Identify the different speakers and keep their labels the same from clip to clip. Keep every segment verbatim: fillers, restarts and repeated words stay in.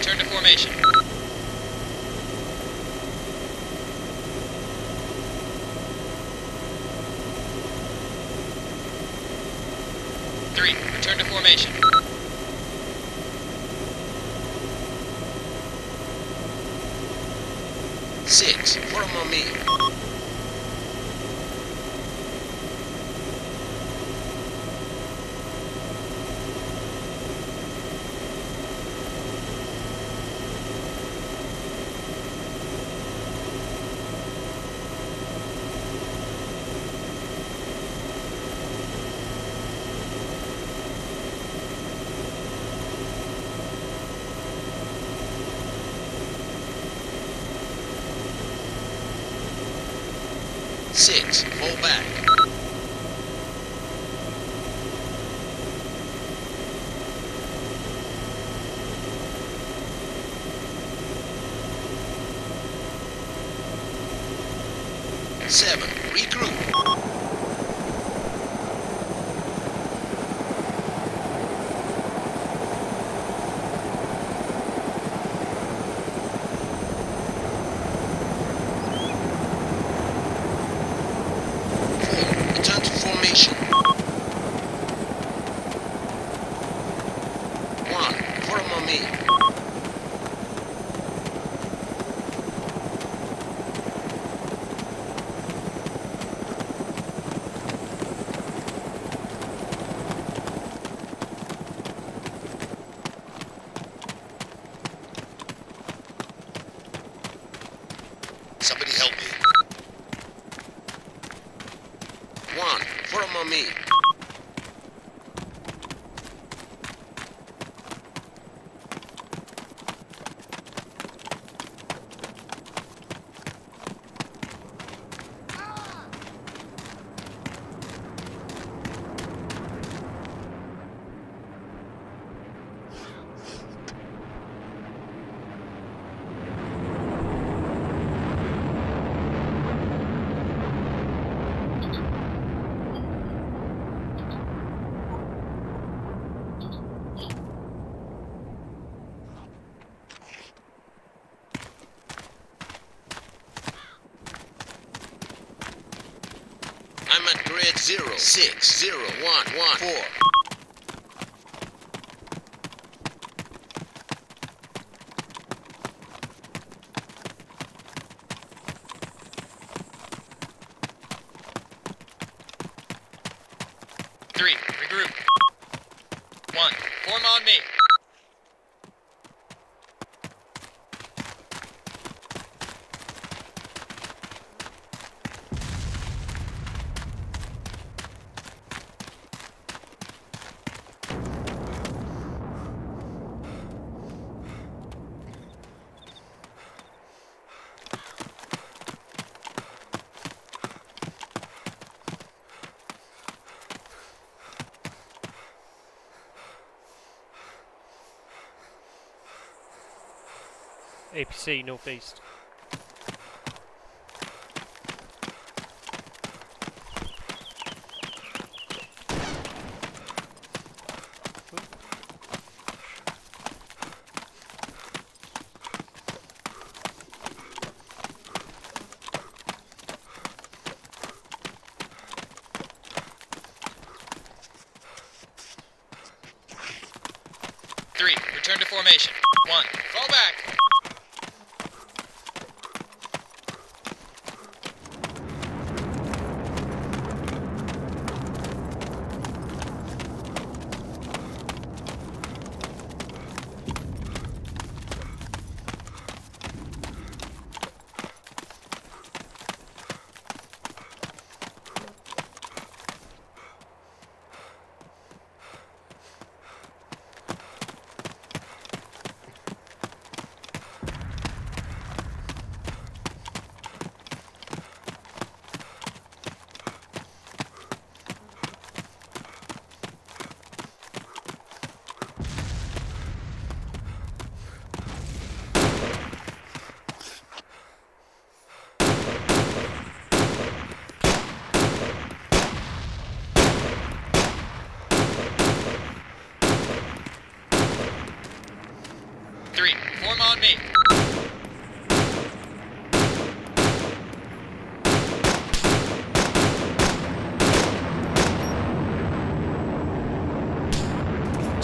Speaker 1: return to formation. Three, return to formation.
Speaker 2: Six, form on me. Six, fall back. Seven, regroup. Return to formation. One, form on me. Somebody help me. One, form on me. I'm at grid zero, six, zero, one, one, four.
Speaker 1: Three, regroup. One, form on me.
Speaker 3: A P C northeast.
Speaker 1: Three, return to formation. One, fall back.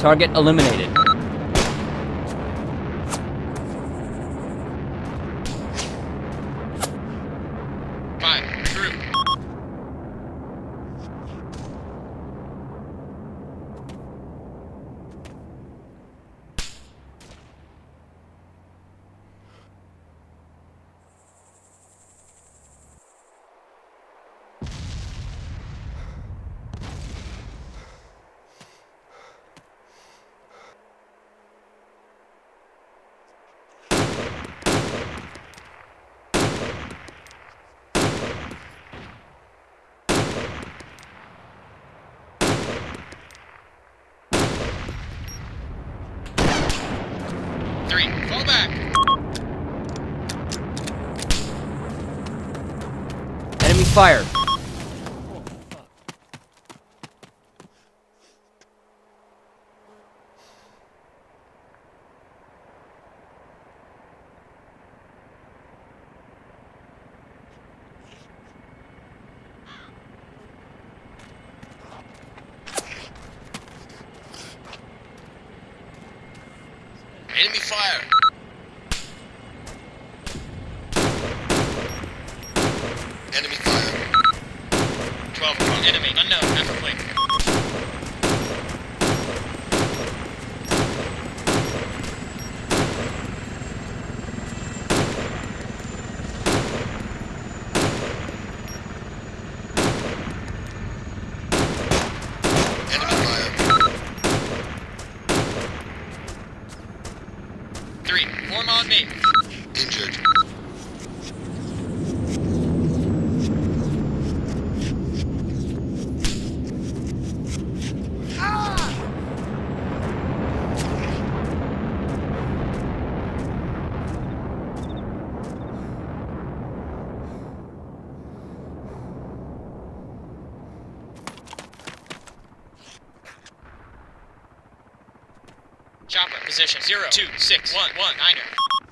Speaker 4: Target eliminated.
Speaker 1: Five, through. Three, fall back.
Speaker 4: Enemy fire.
Speaker 2: Enemy fire. Enemy fire.
Speaker 1: twelve o'clock. Enemy unknown. After blink.
Speaker 2: Enemy fire.
Speaker 1: Three, form on me.
Speaker 2: Injured.
Speaker 1: Chopper, position zero, two, six, one, one, niner.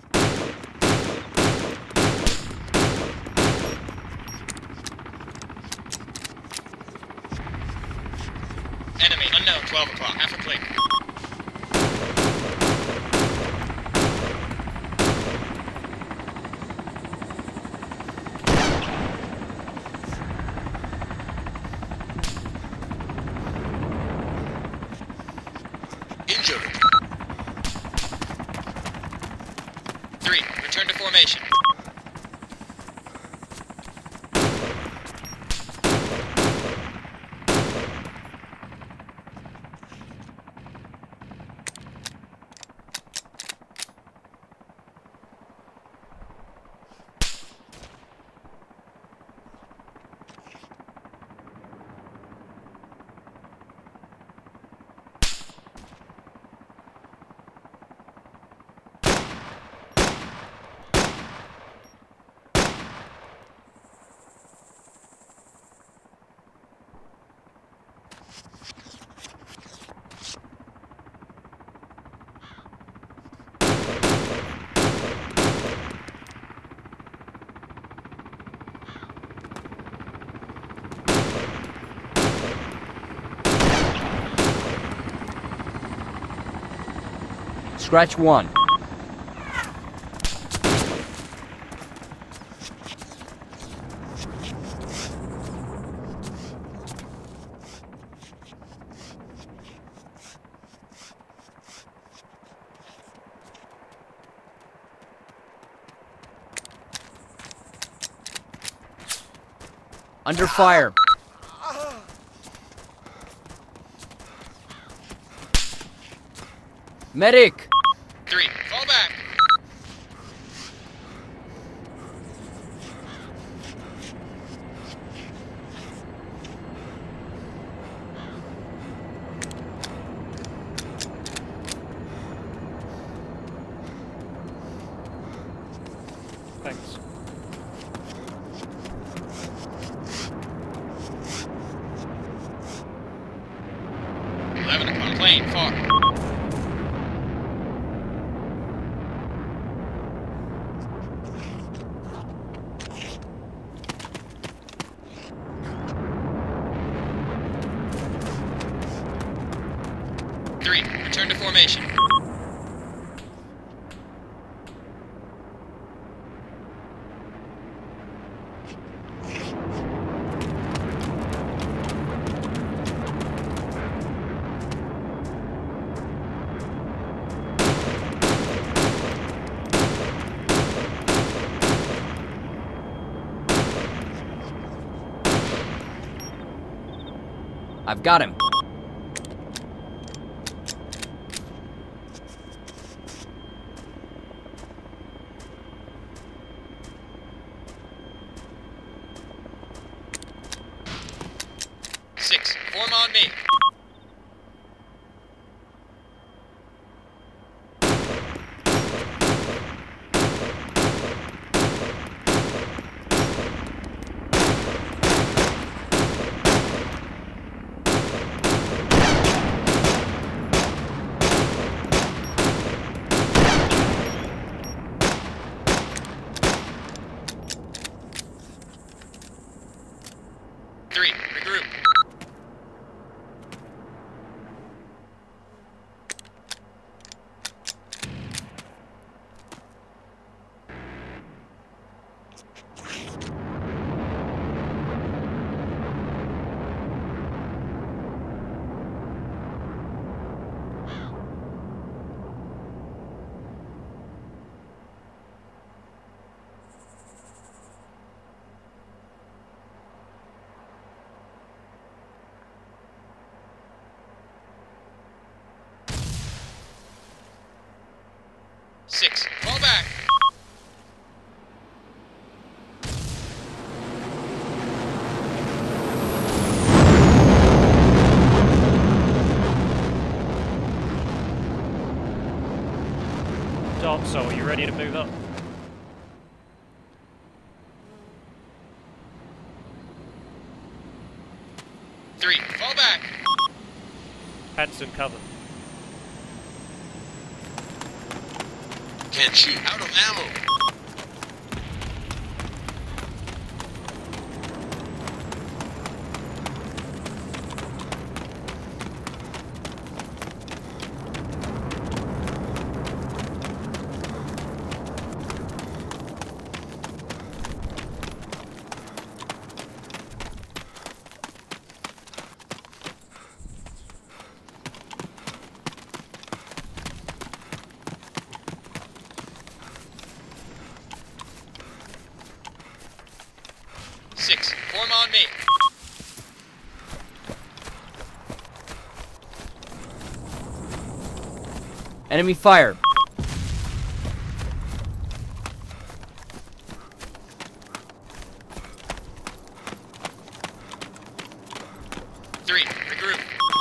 Speaker 1: Enemy unknown, twelve o'clock, after blink.
Speaker 2: Injured.
Speaker 1: Three, return to formation.
Speaker 4: Scratch one. Under fire. Medic!
Speaker 1: Three, fall back.
Speaker 3: Thanks.
Speaker 1: Eleven o'clock, plane, far. Three, return to formation.
Speaker 4: I've got him.
Speaker 1: Six, form on me. Three, regroup. Six, fall back.
Speaker 3: Dom, so are you ready to move up?
Speaker 1: Three, fall back.
Speaker 3: Hanson, cover.
Speaker 2: Can't shoot. Out of ammo.
Speaker 1: Six, form on me.
Speaker 4: Enemy fire.
Speaker 1: Three, regroup.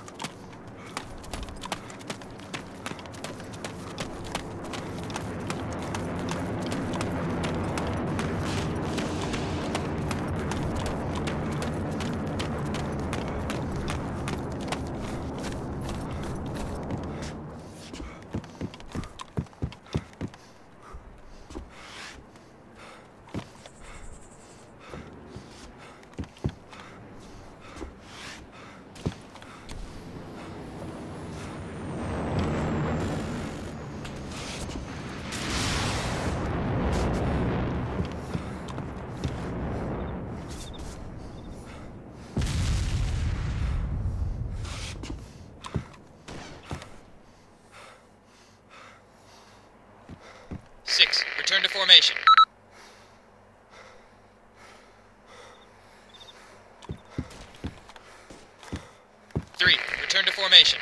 Speaker 1: Six, return to formation. Three, return to formation.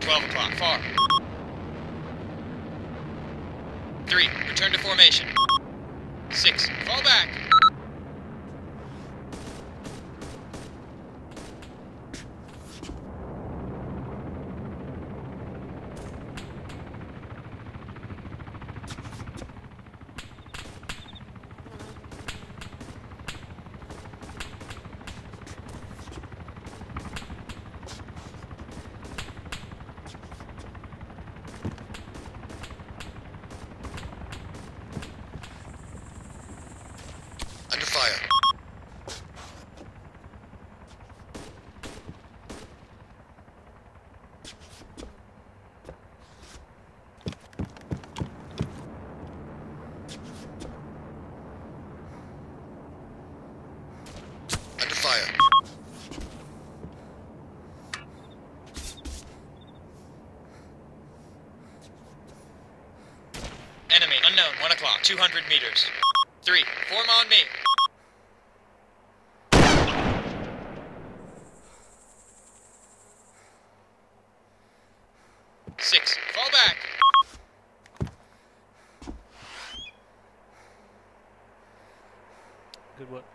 Speaker 1: twelve o'clock. Far. three. Return to formation. six. Fall back.
Speaker 2: Under fire. Under fire.
Speaker 1: Enemy unknown. one o'clock. two hundred meters. three. Form on me. six. Fall back.
Speaker 3: Good work.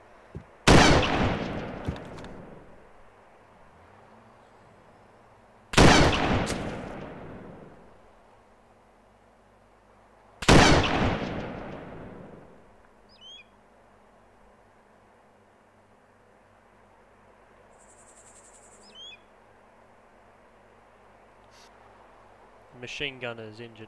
Speaker 3: Machine gunner is injured.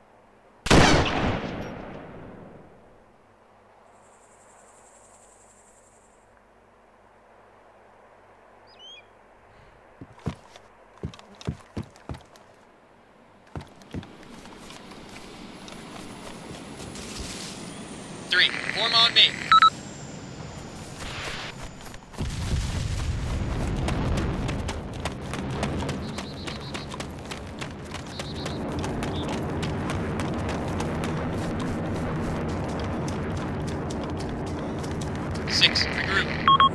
Speaker 1: three. Form on me. six. Regroup.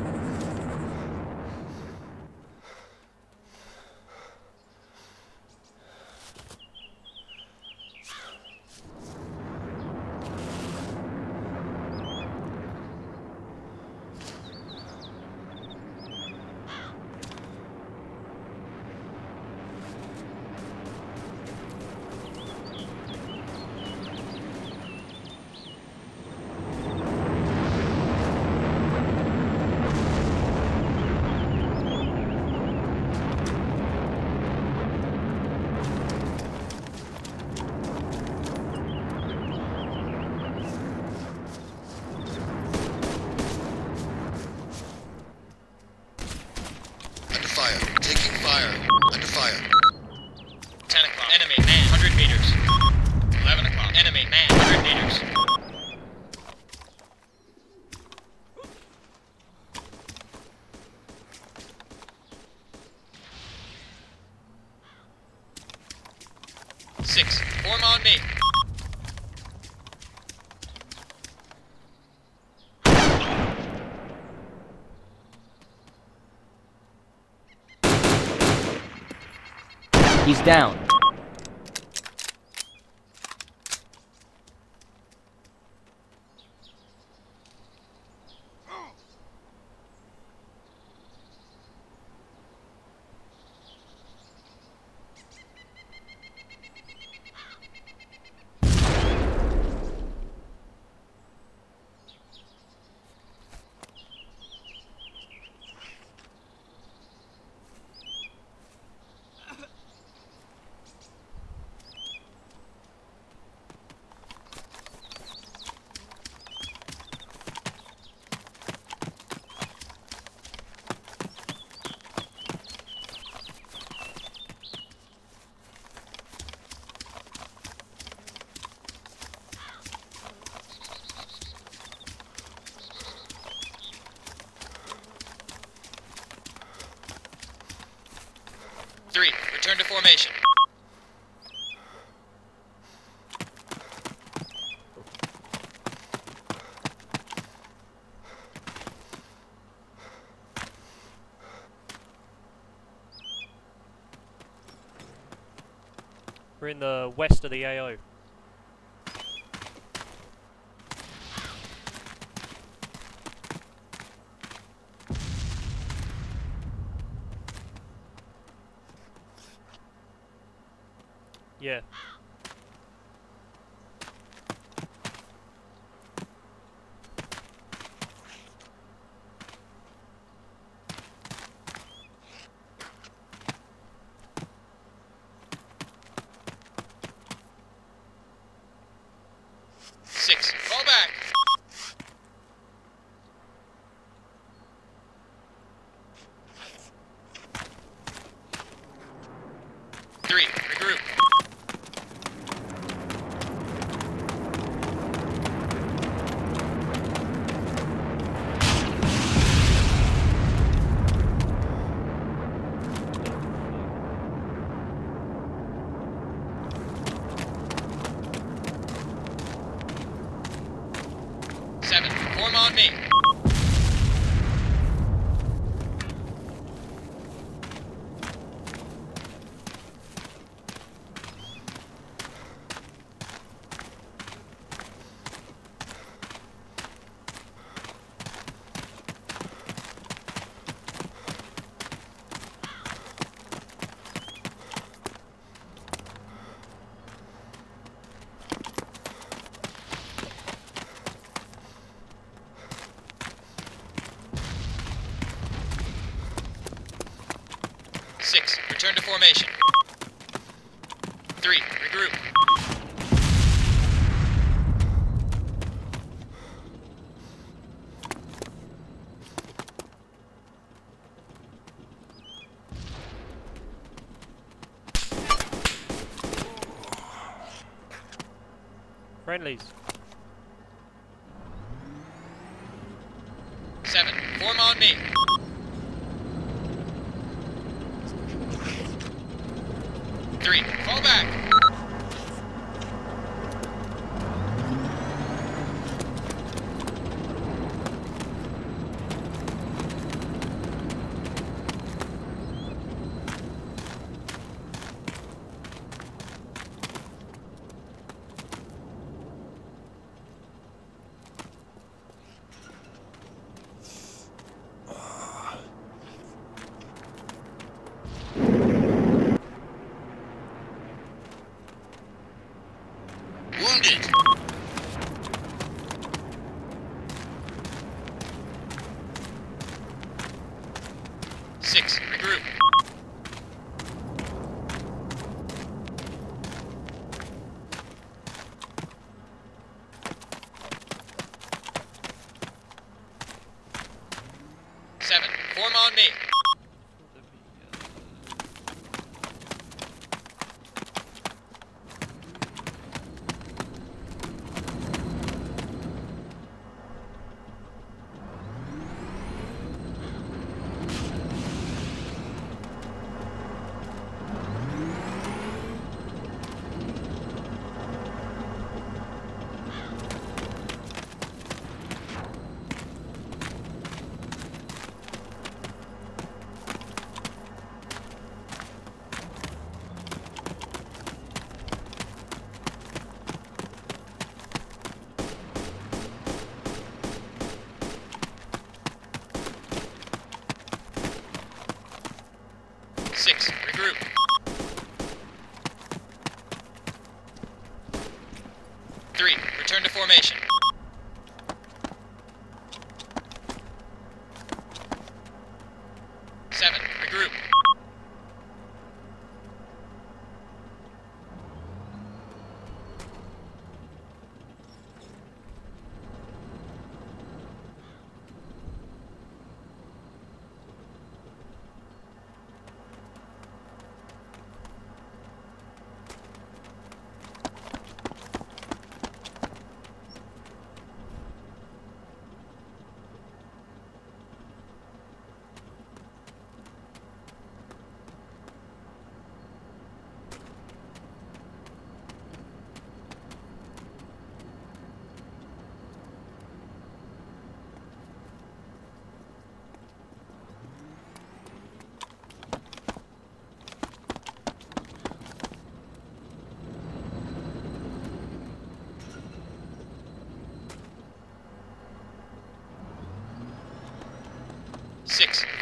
Speaker 2: Fire. Taking fire. Under fire.
Speaker 1: ten o'clock. Enemy man. one hundred meters. eleven o'clock. Enemy man. one hundred meters. six. Form on me.
Speaker 4: He's down. three. Return to formation.
Speaker 3: We're in the west of the A O. Yeah.
Speaker 1: Six. Fall back. Three. Regroup. Seven. Form on me. Six. Return to formation. Three. Regroup.
Speaker 3: Friendlies.
Speaker 1: Seven. Form on me. Three. Fall back.
Speaker 2: Wounded.
Speaker 1: Six. Regroup. Seven. Form on me. Six. Regroup. Three. Return to formation. Seven. Regroup.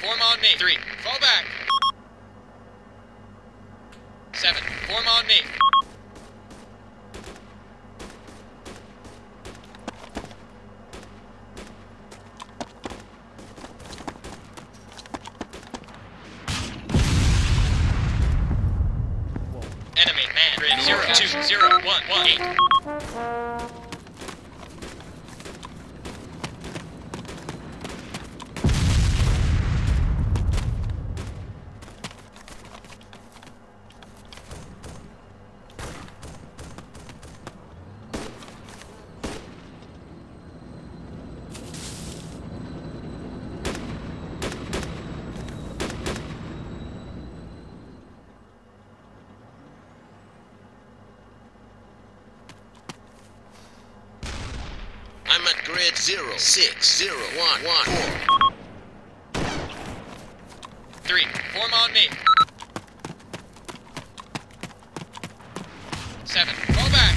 Speaker 1: form on me. Three, fall back. Seven, form on me. Enemy man. Grid zero two zero one one eight.
Speaker 2: I'm at grid zero six zero one one four.
Speaker 1: Three, form on me. Seven, fall back.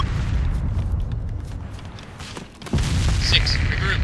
Speaker 1: Six, regroup.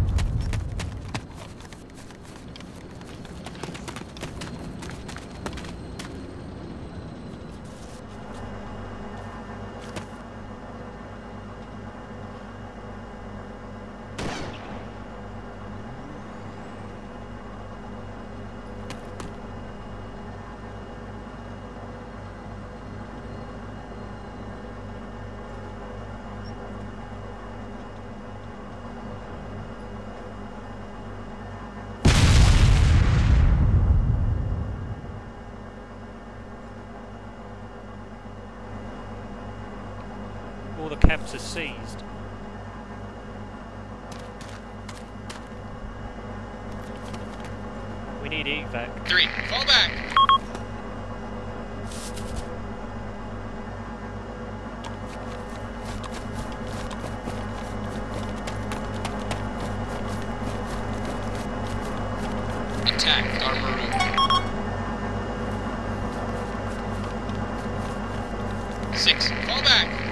Speaker 3: All the camps are seized. We need evac.
Speaker 1: Three, fall back. Attack, armor room. Six, fall back.